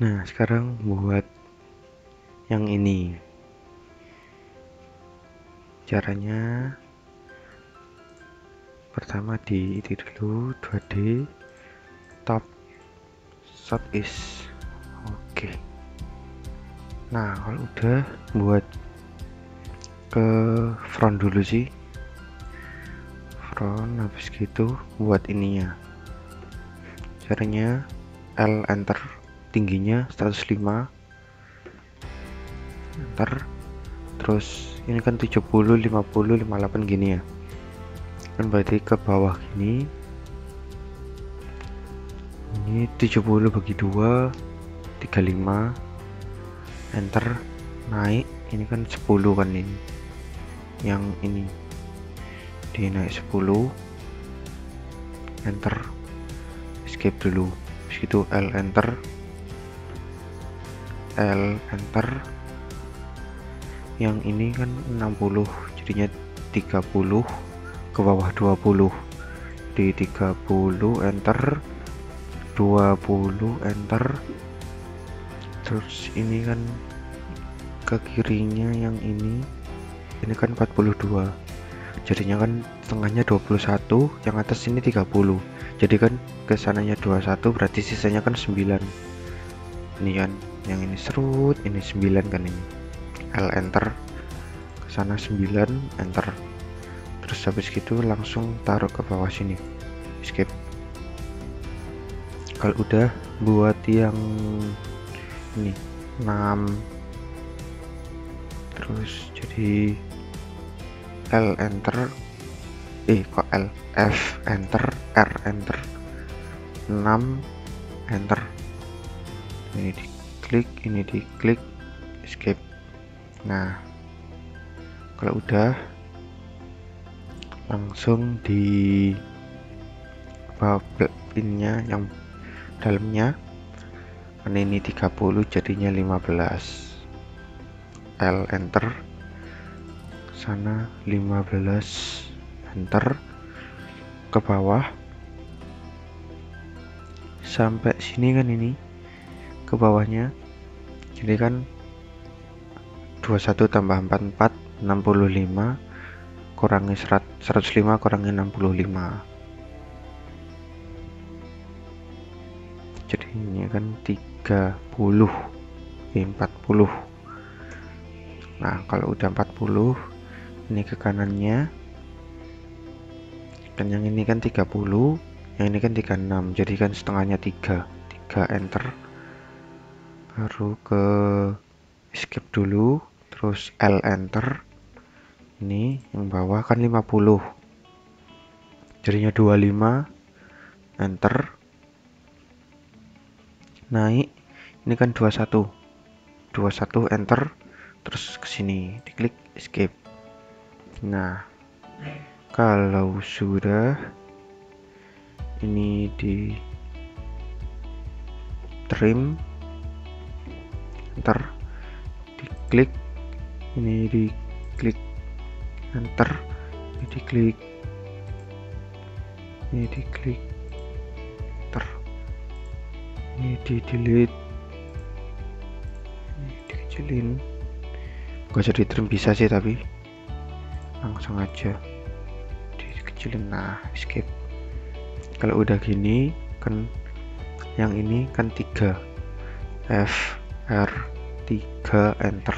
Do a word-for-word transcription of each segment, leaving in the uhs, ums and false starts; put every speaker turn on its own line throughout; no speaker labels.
Nah, sekarang buat yang ini. Caranya pertama di itu dulu dua D top shot is. Oke. Nah, kalau udah buat ke front dulu sih. Front habis gitu buat ininya. Caranya L enter, tingginya seratus lima, enter. Terus ini kan tujuh puluh, lima puluh, lima puluh delapan gini ya. Kan berarti ke bawah gini. Ini tujuh puluh bagi dua, tiga puluh lima, enter, naik. Ini kan sepuluh kan ini. Yang ini di naik sepuluh, enter, escape dulu. Habis itu L enter, L enter. Yang ini kan enam puluh, jadinya tiga puluh, ke bawah dua puluh. Di tiga puluh, enter, dua puluh, enter. Terus ini kan ke kirinya yang ini ini kan empat puluh dua, jadinya kan tengahnya dua puluh satu, yang atas ini tiga puluh, jadi kan kesananya dua puluh satu, berarti sisanya kan sembilan. Ini kan yang ini serut, ini sembilan kan, ini L enter, kesana sembilan, enter. Terus habis gitu langsung taruh ke bawah sini, escape. Kalau udah buat yang ini enam, terus jadi L enter, eh kok L, F enter, R enter, enam, enter. Ini diklik, ini diklik, escape. Nah, kalau udah langsung di bubble pinnya yang dalamnya kan ini tiga puluh, jadinya lima belas. L enter, sana lima belas, enter, ke bawah sampai sini kan, ini ke bawahnya, jadi kan dua puluh satu tambah empat puluh empat, enam puluh lima, kurangi seratus lima, kurangi enam puluh lima, jadi ini kan tiga puluh, empat puluh. Nah, kalau udah empat puluh, ini ke kanannya kan, yang ini kan tiga puluh, yang ini kan tiga puluh enam, jadi kan setengahnya tiga, tiga, enter. Baru ke escape dulu, terus L enter. Ini yang bawah kan lima puluh, jadinya dua puluh lima, enter. Naik, ini kan dua puluh satu, dua puluh satu, enter. Terus ke sini diklik escape. Nah, kalau sudah ini di trim, enter, diklik, ini diklik, enter, ini diklik, ini diklik, enter, ini di delete, ini dikecilin. Gak usah di trim, bisa sih, tapi langsung aja dikecilin. Nah, escape. Kalau udah gini kan, yang ini kan tiga, F R tiga, enter,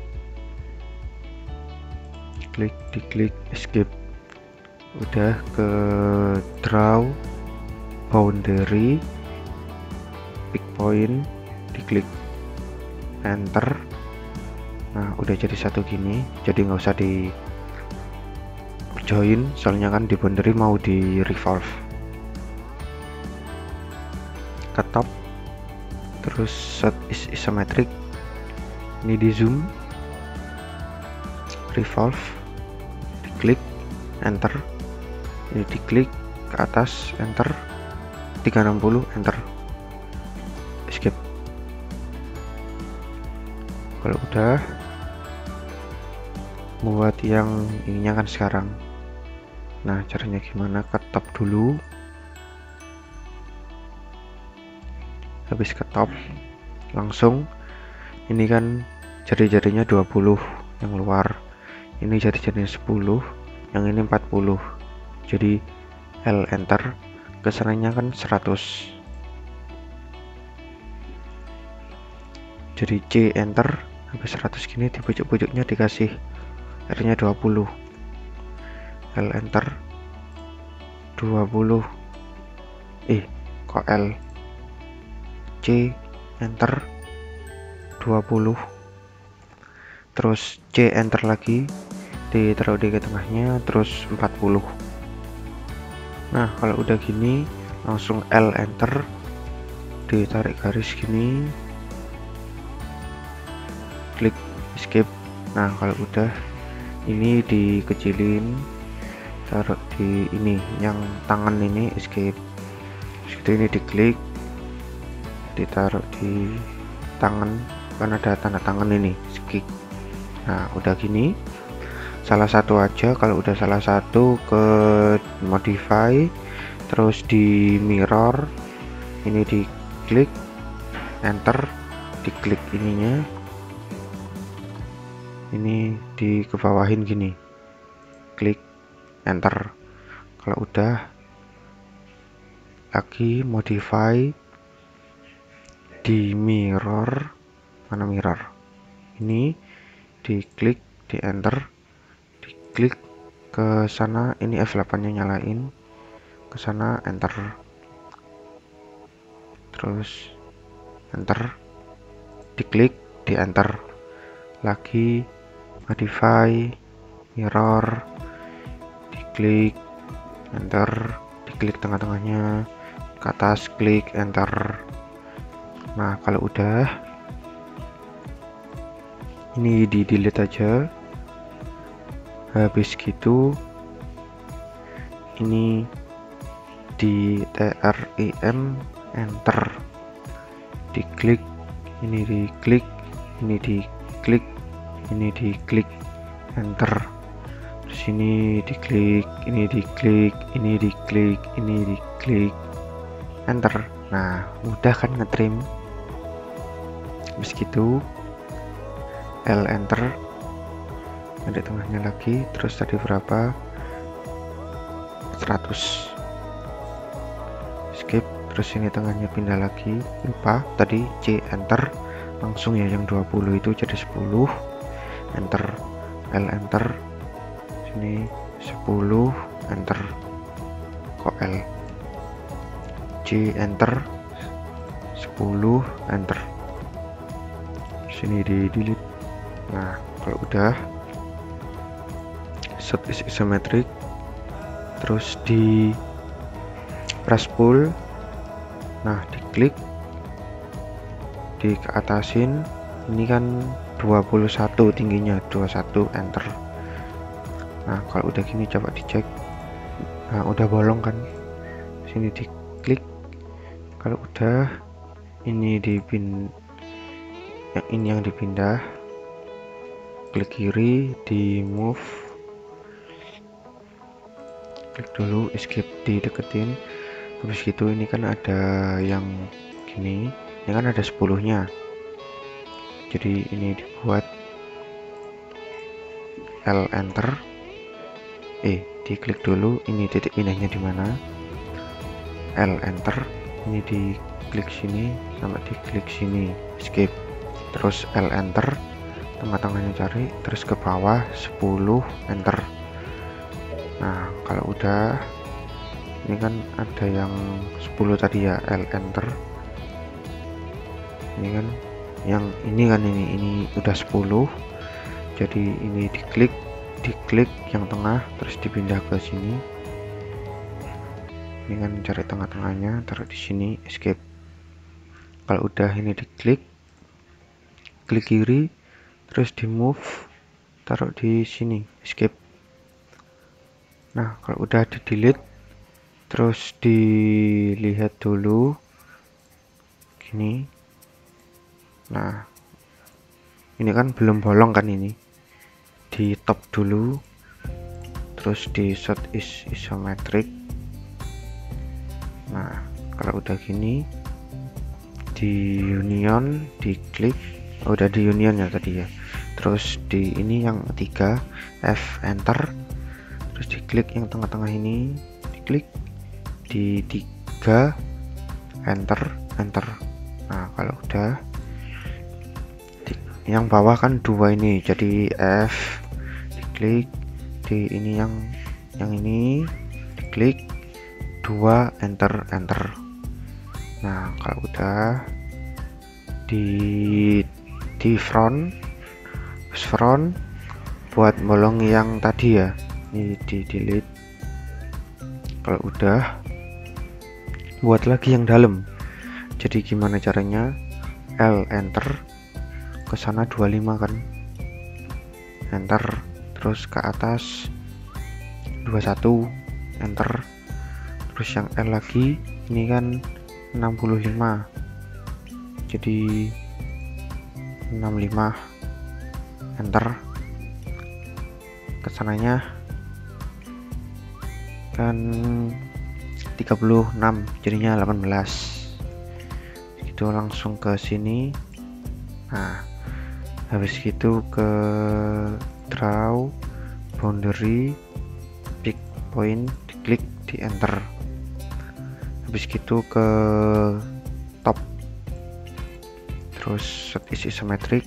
klik, diklik, escape. Udah ke draw boundary, pick point, diklik, enter. Nah, udah jadi satu gini, jadi nggak usah di join, soalnya kan di boundary mau di revolve. Ke top, terus set is isometric, ini di zoom, revolve, diklik, enter, ini diklik ke atas, enter, tiga ratus enam puluh, enter, escape. Kalau udah buat yang ininya kan sekarang. Nah, caranya gimana? Ke top dulu, habis ke top langsung ini kan jari-jarinya dua puluh yang luar, ini jari-jarinya sepuluh, yang ini empat puluh, jadi L enter, kesannya kan seratus, jadi C enter sampai seratus gini, di pojok-pojoknya dikasih R nya dua puluh, L enter dua puluh, eh kok L, C enter dua puluh, terus C enter lagi, ditaruh di tengahnya, terus empat puluh. Nah kalau udah gini langsung L enter, ditarik garis gini, klik escape. Nah kalau udah ini dikecilin, taruh di ini yang tangan ini escape, seperti ini diklik, ditaruh di tangan kan ada tanda tangan ini skip. Nah udah gini salah satu aja, kalau udah salah satu ke modify, terus di mirror ini diklik enter, diklik ininya ini di kebawahin gini, klik enter. Kalau udah lagi modify di mirror, mana mirror ini, diklik di enter, diklik ke sana, ini F delapan nya nyalain, ke sana enter, terus enter, diklik di enter lagi, modify mirror, diklik enter, diklik tengah-tengahnya ke atas, klik enter. Nah kalau udah ini di delete aja, habis gitu ini di trim enter, diklik, ini diklik, ini diklik, ini diklik enter, terus ini diklik, ini diklik, ini diklik, ini diklik enter. Nah mudah kan ngetrim. Habis gitu L enter, ada tengahnya lagi, terus tadi berapa, seratus, skip, terus ini tengahnya pindah lagi, lupa tadi C enter, langsung ya yang dua puluh itu jadi sepuluh, enter, L enter, sini sepuluh, enter, kok L, C enter, sepuluh, enter, sini di delete. Nah kalau udah set is isometric, terus di press pull, nah diklik, di keatasin, ini kan dua puluh satu tingginya, dua puluh satu, enter. Nah kalau udah gini coba dicek, nah udah bolong kan, sini diklik, kalau udah ini dipin, yang ini yang dipindah, klik kiri, di move, klik dulu, escape, dideketin. Habis gitu ini kan ada yang gini, ini kan ada sepuluh nya, jadi ini dibuat L enter, eh diklik dulu, ini titik pindahnya di mana, L enter, ini diklik sini sampai diklik sini, escape, terus L enter, tengah-tengahnya cari, terus ke bawah sepuluh, enter. Nah kalau udah ini kan ada yang sepuluh tadi ya, L enter, ini kan yang ini kan ini ini udah sepuluh, jadi ini diklik, diklik yang tengah, terus dipindah ke sini, ini kan cari tengah-tengahnya, taruh di sini, escape. Kalau udah ini diklik, klik kiri, terus di move, taruh di sini, escape. Nah kalau udah di delete, terus dilihat dulu gini, nah ini kan belum bolong kan, ini di top dulu, terus di set is isometric. Nah kalau udah gini di union, diklik. Oh, udah di union ya tadi ya. Terus di ini yang tiga, F enter, terus diklik yang tengah-tengah ini, diklik di tiga, enter enter. Nah kalau udah di, yang bawah kan dua ini, jadi F, diklik di ini yang yang ini, diklik dua, enter enter. Nah kalau udah di di front front buat bolong yang tadi ya, ini di delete. Kalau udah buat lagi yang dalam. Jadi gimana caranya? L enter ke sana dua puluh lima kan, enter, terus ke atas dua puluh satu, enter, terus yang L lagi ini kan enam puluh lima, jadi enam puluh lima, enter, kesananya kan tiga puluh enam, jadinya delapan belas. Itu langsung ke sini. Nah habis gitu ke draw boundary, pick point, diklik, di enter. Habis gitu ke top, terus set is isometric.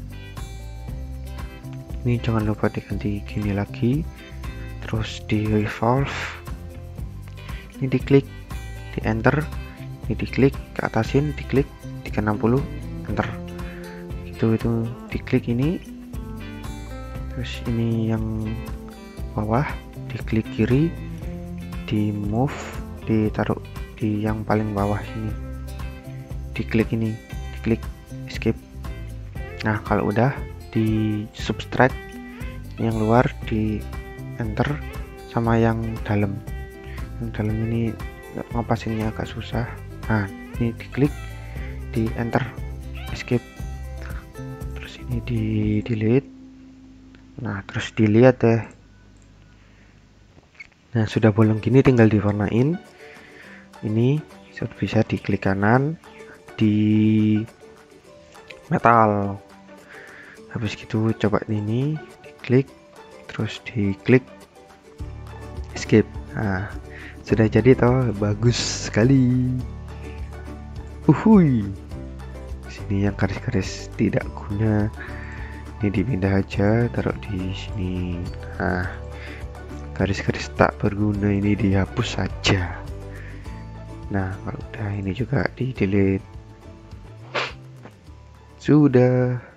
Ini jangan lupa diganti gini lagi, terus di revolve, ini diklik, di enter, ini diklik, ke atasin, diklik tiga enam puluh, enter. Itu itu diklik ini, terus ini yang bawah diklik kiri, di move, ditaruh di yang paling bawah sini, diklik ini, diklik escape. Nah kalau udah di subtract yang luar, di enter, sama yang dalam. Yang dalam ini ngepasinnya agak susah. Nah ini diklik, di enter, escape, terus ini di delete. Nah terus dilihat deh. Nah sudah bolong gini tinggal diwarnain. Ini bisa diklik kanan di metal. Habis gitu coba ini diklik, terus diklik escape. Nah sudah jadi toh, bagus sekali. Uhui, sini yang garis-garis tidak guna ini dipindah aja, taruh di sini. Nah garis-garis tak berguna ini dihapus saja. Nah kalau udah ini juga di delete. Sudah.